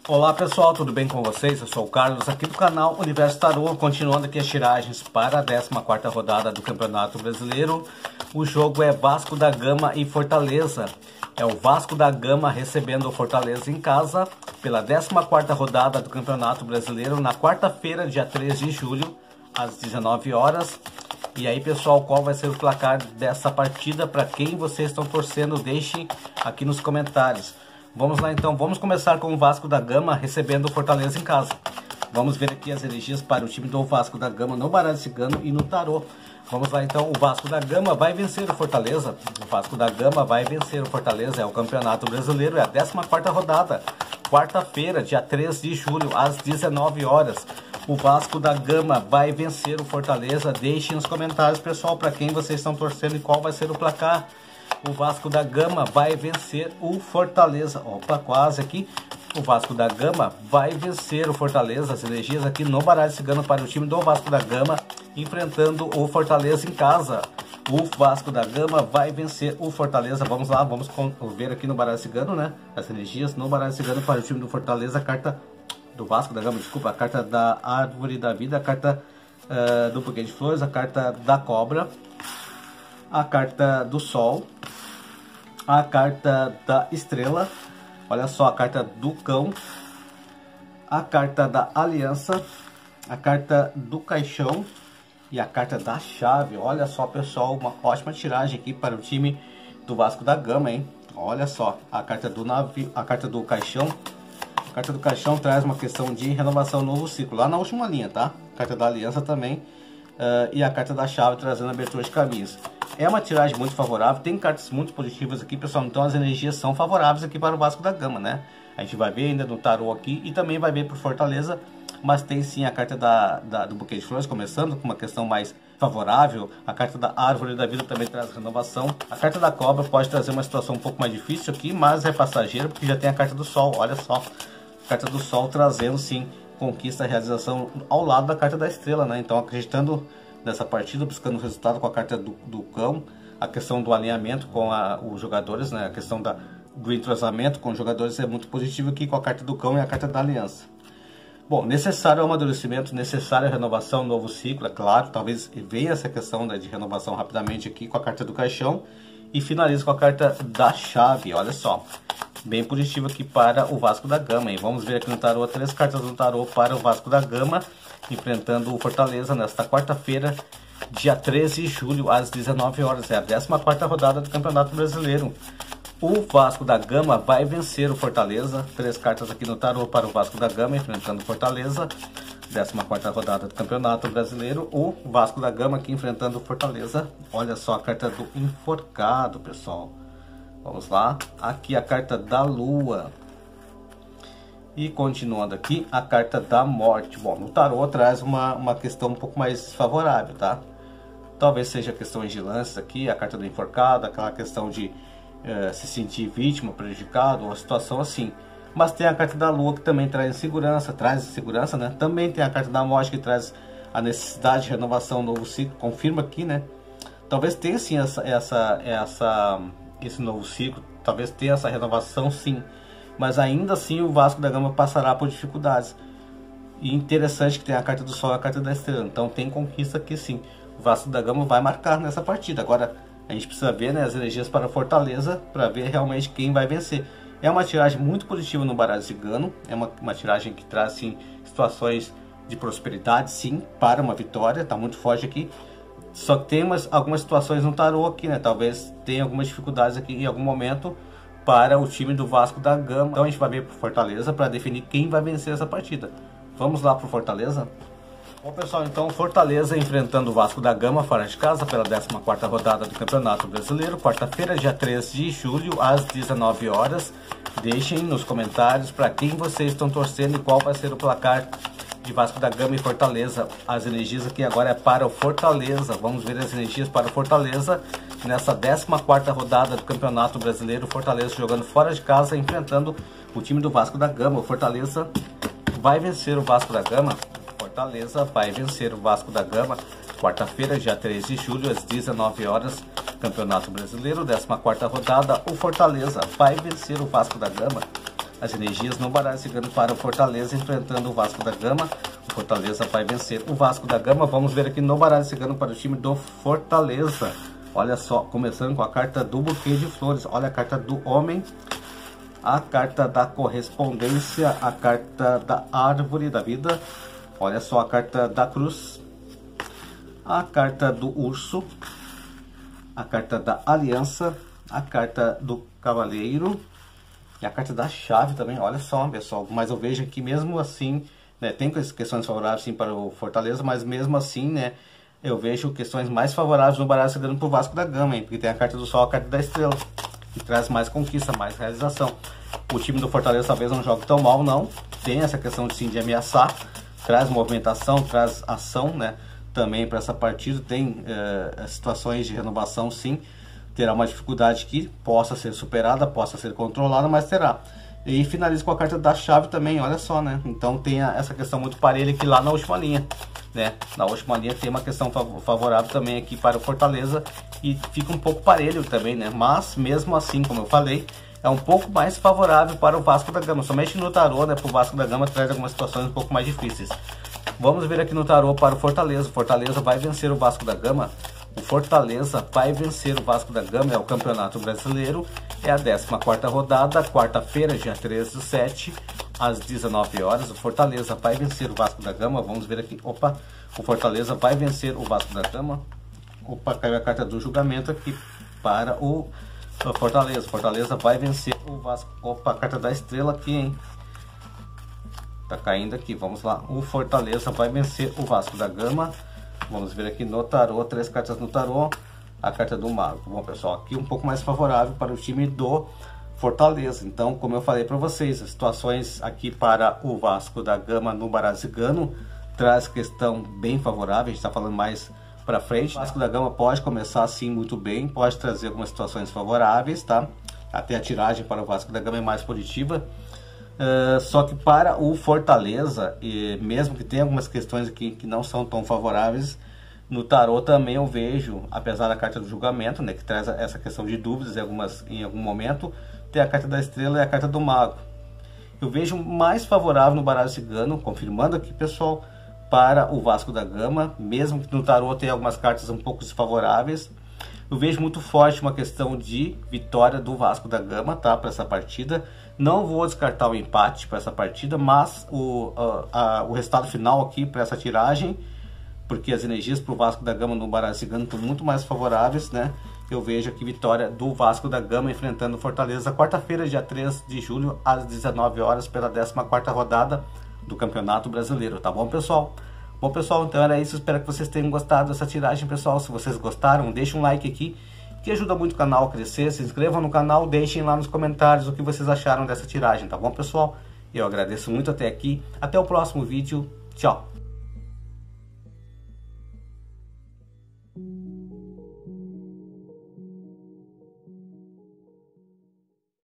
Olá pessoal, tudo bem com vocês? Eu sou o Carlos aqui do canal Universo Tarô, continuando aqui as tiragens para a 14ª rodada do Campeonato Brasileiro. O jogo é Vasco da Gama e Fortaleza. É o Vasco da Gama recebendo o Fortaleza em casa pela 14ª rodada do Campeonato Brasileiro na quarta-feira, dia 3 de julho, às 19 horas. E aí pessoal, qual vai ser o placar dessa partida? Para quem vocês estão torcendo, deixem aqui nos comentários. Vamos lá então, vamos começar com o Vasco da Gama recebendo o Fortaleza em casa. Vamos ver aqui as energias para o time do Vasco da Gama no baralho cigano e no tarô. Vamos lá então, o Vasco da Gama vai vencer o Fortaleza. O Vasco da Gama vai vencer o Fortaleza, é o Campeonato Brasileiro, é a 14ª rodada. Quarta-feira, dia 3 de julho, às 19 horas. O Vasco da Gama vai vencer o Fortaleza. Deixem nos comentários, pessoal, para quem vocês estão torcendo e qual vai ser o placar. O Vasco da Gama vai vencer o Fortaleza. Opa, quase aqui. O Vasco da Gama vai vencer o Fortaleza. As energias aqui no baralho cigano para o time do Vasco da Gama, enfrentando o Fortaleza em casa. O Vasco da Gama vai vencer o Fortaleza. Vamos lá, vamos ver aqui no baralho cigano, né? As energias no baralho cigano para o time do Fortaleza. A carta do Vasco da Gama, desculpa, a carta da Árvore da Vida, a carta do Buquê de Flores, a carta da Cobra, a carta do Sol, a carta da Estrela, olha só, a carta do Cão, a carta da Aliança, a carta do Caixão e a carta da Chave. Olha só pessoal, uma ótima tiragem aqui para o time do Vasco da Gama, hein? Olha só, a carta do navio, a carta do Caixão. A carta do Caixão traz uma questão de renovação, novo ciclo, lá na última linha, tá? A carta da Aliança também, e a carta da Chave trazendo abertura de caminhos. É uma tiragem muito favorável, tem cartas muito positivas aqui, pessoal, então as energias são favoráveis aqui para o Vasco da Gama, né? A gente vai ver ainda no tarô aqui e também vai ver por Fortaleza, mas tem sim a carta do Buquê de Flores começando com uma questão mais favorável. A carta da Árvore da Vida também traz renovação. A carta da Cobra pode trazer uma situação um pouco mais difícil aqui, mas é passageiro porque já tem a carta do Sol, olha só. A carta do Sol trazendo sim conquista e realização ao lado da carta da Estrela, né? Então acreditando nessa partida, buscando o resultado com a carta do Cão, a questão do alinhamento com os jogadores, né? A questão do entrosamento com os jogadores é muito positivo aqui com a carta do Cão e a carta da Aliança. Bom, necessário amadurecimento, necessária renovação, novo ciclo, é claro, talvez venha essa questão, né, de renovação rapidamente aqui com a carta do Caixão e finaliza com a carta da Chave, olha só. Bem positivo aqui para o Vasco da Gama, hein? Vamos ver aqui no tarô, 3 cartas do tarô para o Vasco da Gama, enfrentando o Fortaleza nesta quarta-feira, dia 13 de julho, às 19 horas. É a 14ª rodada do Campeonato Brasileiro. O Vasco da Gama vai vencer o Fortaleza. 3 cartas aqui no tarô para o Vasco da Gama, enfrentando o Fortaleza. 14ª rodada do Campeonato Brasileiro. O Vasco da Gama aqui enfrentando o Fortaleza. Olha só a carta do Enforcado, pessoal. Vamos lá. Aqui a carta da Lua. E continuando aqui, a carta da Morte. Bom, no tarô traz uma questão um pouco mais favorável, tá? Talvez seja questões de lances aqui, a carta do Enforcado, aquela questão de se sentir vítima, prejudicado, uma situação assim. Mas tem a carta da Lua que também traz segurança, né? Também tem a carta da Morte que traz a necessidade de renovação, novo ciclo, confirma aqui, né? Talvez tenha sim esse novo ciclo, talvez tenha essa renovação sim. Mas ainda assim o Vasco da Gama passará por dificuldades. E interessante que tem a carta do Sol e a carta da Estrela. Então tem conquista aqui sim. O Vasco da Gama vai marcar nessa partida. Agora a gente precisa ver, né, as energias para Fortaleza para ver realmente quem vai vencer. É uma tiragem muito positiva no baralho cigano. É uma tiragem que traz sim situações de prosperidade sim para uma vitória. Está muito forte aqui. Só que tem algumas situações no tarô aqui, né? Talvez tenha algumas dificuldades aqui em algum momento para o time do Vasco da Gama. Então a gente vai ver por Fortaleza para definir quem vai vencer essa partida. Vamos lá para Fortaleza? Bom pessoal, então Fortaleza enfrentando o Vasco da Gama fora de casa pela 14ª rodada do Campeonato Brasileiro. Quarta-feira, dia 3 de julho, às 19 horas. Deixem nos comentários para quem vocês estão torcendo e qual vai ser o placar de Vasco da Gama e Fortaleza. As energias aqui agora é para o Fortaleza. Vamos ver as energias para o Fortaleza nessa 14ª rodada do Campeonato Brasileiro. Fortaleza jogando fora de casa, enfrentando o time do Vasco da Gama. O Fortaleza vai vencer o Vasco da Gama. Fortaleza vai vencer o Vasco da Gama. Quarta-feira, dia 3 de julho, às 19 horas. Campeonato Brasileiro, 14ª rodada. O Fortaleza vai vencer o Vasco da Gama. as energias no baralho cigano para o Fortaleza enfrentando o Vasco da Gama. O Fortaleza vai vencer o Vasco da Gama. Vamos ver aqui no baralho cigano para o time do Fortaleza. Olha só, começando com a carta do buquê de flores. Olha a carta do homem, a carta da correspondência, a carta da árvore da vida. Olha só a carta da cruz, a carta do urso, a carta da aliança, a carta do cavaleiro e a carta da chave também. Olha só, pessoal, mas eu vejo que mesmo assim, né, tem questões favoráveis sim para o Fortaleza, mas mesmo assim, né, eu vejo questões mais favoráveis no baralho cigano para o Vasco da Gama, hein, porque tem a carta do sol, a carta da estrela, que traz mais conquista, mais realização. O time do Fortaleza talvez não jogue tão mal, não, tem essa questão de sim de ameaçar, traz movimentação, traz ação, né, também para essa partida, tem situações de renovação sim. Terá uma dificuldade que possa ser superada, possa ser controlada, mas terá. E finaliza com a carta da chave também, olha só, né? Então tem essa questão muito parelha aqui lá na última linha, né? Na última linha tem uma questão favorável também aqui para o Fortaleza e fica um pouco parelho também, né? Mas mesmo assim, como eu falei, é um pouco mais favorável para o Vasco da Gama. Somente no tarô, né, para o Vasco da Gama traz algumas situações um pouco mais difíceis. Vamos ver aqui no tarô para o Fortaleza. O Fortaleza vai vencer o Vasco da Gama. O Fortaleza vai vencer o Vasco da Gama, é o Campeonato Brasileiro, é a 14ª rodada, quarta-feira, dia 13/7, às 19 horas. O Fortaleza vai vencer o Vasco da Gama, vamos ver aqui, opa, o Fortaleza vai vencer o Vasco da Gama. Opa, caiu a carta do julgamento aqui para o Fortaleza. O Fortaleza vai vencer o Vasco, opa, a carta da estrela aqui, hein. Tá caindo aqui, vamos lá, o Fortaleza vai vencer o Vasco da Gama. Vamos ver aqui no tarô, 3 cartas no tarô, a carta do mago. Bom, pessoal, aqui um pouco mais favorável para o time do Fortaleza. Então, como eu falei para vocês, as situações aqui para o Vasco da Gama no baralho cigano traz questão bem favorável, a gente está falando mais para frente. O Vasco da Gama pode começar assim muito bem, pode trazer algumas situações favoráveis, tá? Até a tiragem para o Vasco da Gama é mais positiva. Só que para o Fortaleza, mesmo que tenha algumas questões aqui que não são tão favoráveis, no tarô também eu vejo, apesar da carta do julgamento, né, que traz essa questão de dúvidas em algum momento, tem a carta da estrela e a carta do mago. Eu vejo mais favorável no baralho cigano, confirmando aqui, pessoal, para o Vasco da Gama, mesmo que no tarô tenha algumas cartas um pouco desfavoráveis. Eu vejo muito forte uma questão de vitória do Vasco da Gama, tá, para essa partida. Não vou descartar o empate para essa partida, mas o resultado final aqui para essa tiragem, porque as energias para o Vasco da Gama no baralho cigano estão muito mais favoráveis, né? Eu vejo aqui vitória do Vasco da Gama enfrentando o Fortaleza, quarta-feira, dia 3 de julho, às 19 horas, pela 14ª rodada do Campeonato Brasileiro, tá bom, pessoal? Bom, pessoal, então era isso, espero que vocês tenham gostado dessa tiragem, pessoal. Se vocês gostaram, deixem um like aqui, que ajuda muito o canal a crescer. Se inscrevam no canal, deixem lá nos comentários o que vocês acharam dessa tiragem, tá bom, pessoal? Eu agradeço muito até aqui, até o próximo vídeo, tchau!